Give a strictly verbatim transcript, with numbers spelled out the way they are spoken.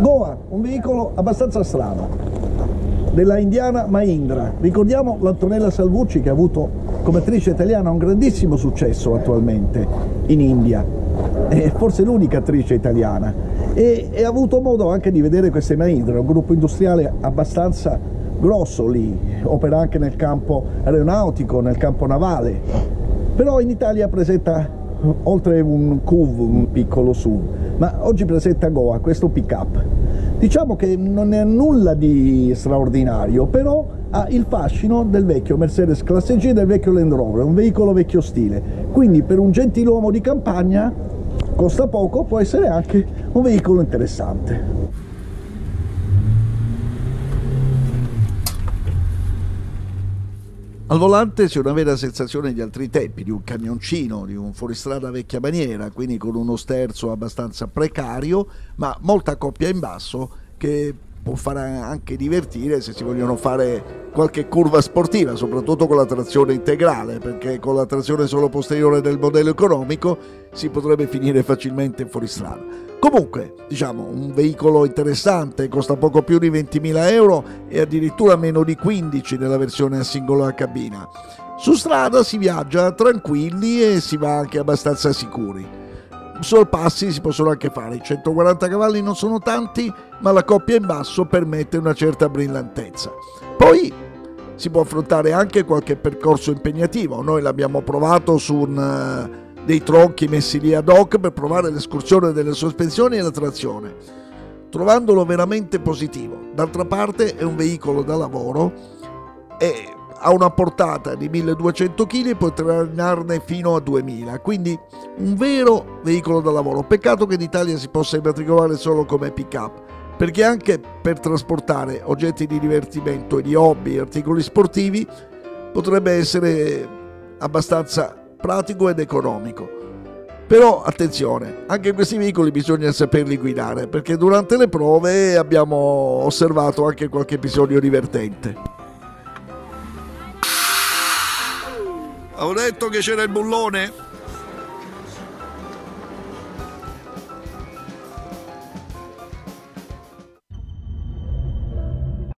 Goa, un veicolo abbastanza strano, della indiana Mahindra. Ricordiamo l'Antonella Salvucci, che ha avuto come attrice italiana un grandissimo successo attualmente in India, è forse l'unica attrice italiana, e, e ha avuto modo anche di vedere queste Mahindra, un gruppo industriale abbastanza grosso lì, opera anche nel campo aeronautico, nel campo navale, però in Italia presenta, oltre un C U V, un piccolo S U V, ma oggi presenta Goa, questo pick-up. Diciamo che non è nulla di straordinario, però ha il fascino del vecchio Mercedes Classe G e del vecchio Land Rover, un veicolo vecchio stile, quindi per un gentiluomo di campagna costa poco, può essere anche un veicolo interessante. Al volante c'è una vera sensazione di altri tempi, di un camioncino, di un fuoristrada vecchia maniera, quindi con uno sterzo abbastanza precario, ma molta coppia in basso che può fare anche divertire se si vogliono fare qualche curva sportiva, soprattutto con la trazione integrale, perché con la trazione solo posteriore del modello economico si potrebbe finire facilmente in fuoristrada. Comunque, diciamo, un veicolo interessante, costa poco più di ventimila euro e addirittura meno di quindici nella versione a singola cabina. Su strada si viaggia tranquilli e si va anche abbastanza sicuri. Sorpassi si possono anche fare, i centoquaranta cavalli non sono tanti, ma la coppia in basso permette una certa brillantezza. Poi si può affrontare anche qualche percorso impegnativo, noi l'abbiamo provato su un... dei tronchi messi lì ad hoc per provare l'escursione delle sospensioni e la trazione, trovandolo veramente positivo. D'altra parte è un veicolo da lavoro e ha una portata di milleduecento chili e può trainarne fino a duemila, quindi un vero veicolo da lavoro. Peccato che in Italia si possa immatricolare solo come pick-up, perché anche per trasportare oggetti di divertimento e di hobby e articoli sportivi potrebbe essere abbastanza pratico ed economico. Però attenzione, anche questi veicoli bisogna saperli guidare, perché durante le prove abbiamo osservato anche qualche episodio divertente. Ho detto che c'era il bullone?